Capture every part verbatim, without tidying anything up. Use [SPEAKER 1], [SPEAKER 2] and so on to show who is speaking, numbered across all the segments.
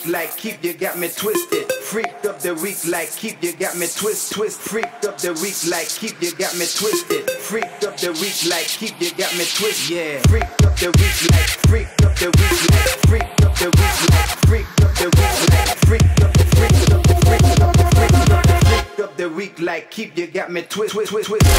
[SPEAKER 1] like keep you got me twisted. Freak of the week like keep you got me twist twist. Freak of the week like keep you got me twisted. Freak of the week like keep you got me twist. Yeah. Freak of the week like freak of the week like freak of the week like freak of the week like freak of the freak of the freak of the freak of the freak of the week like keep you got me twist twist twist twist.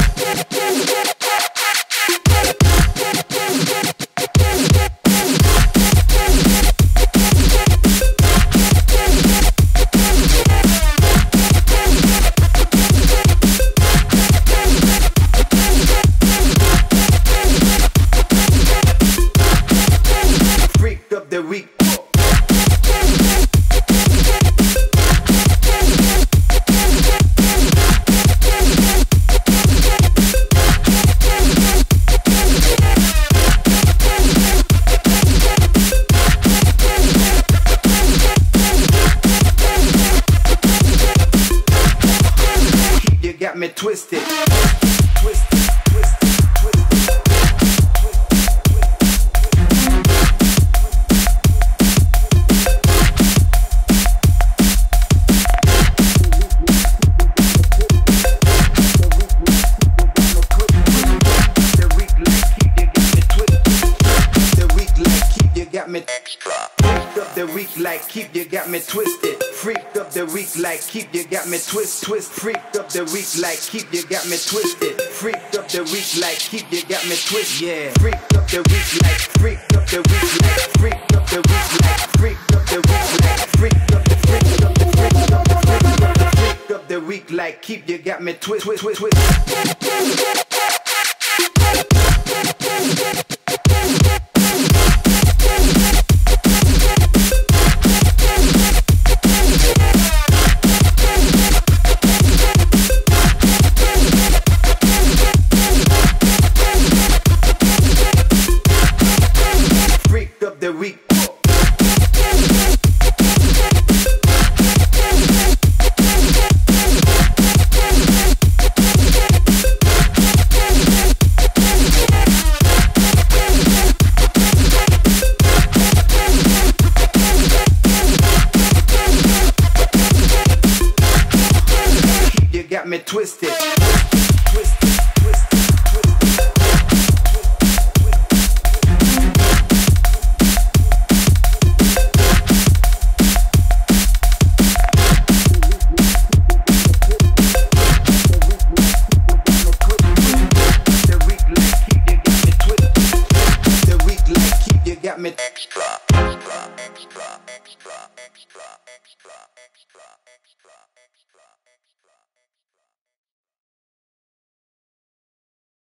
[SPEAKER 1] The week. You got me twisted. Twisted. Me extra. Freak of the week like keep you got me twisted. Freak of the week like keep you got me twist twist. Freak of the week like keep you got me twisted. Freak of the week like keep you got me twist. Yeah. Freak of the week like freak of the week like freak of the week like freak of the week like freak of the freak of the freak of the freak of the freak of the week like keep you got me twist twist twist twist. The week. You got me twisted.